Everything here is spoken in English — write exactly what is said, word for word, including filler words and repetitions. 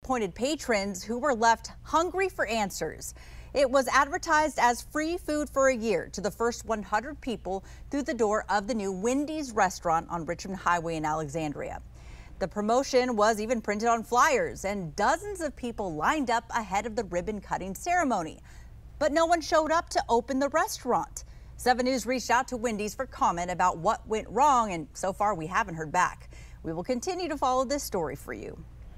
disappointed patrons who were left hungry for answers. It was advertised as free food for a year to the first one hundred people through the door of the new Wendy's restaurant on Richmond Highway in Alexandria. The promotion was even printed on flyers, and dozens of people lined up ahead of the ribbon cutting ceremony. But no one showed up to open the restaurant. seven News reached out to Wendy's for comment about what went wrong, and so far we haven't heard back. We will continue to follow this story for you.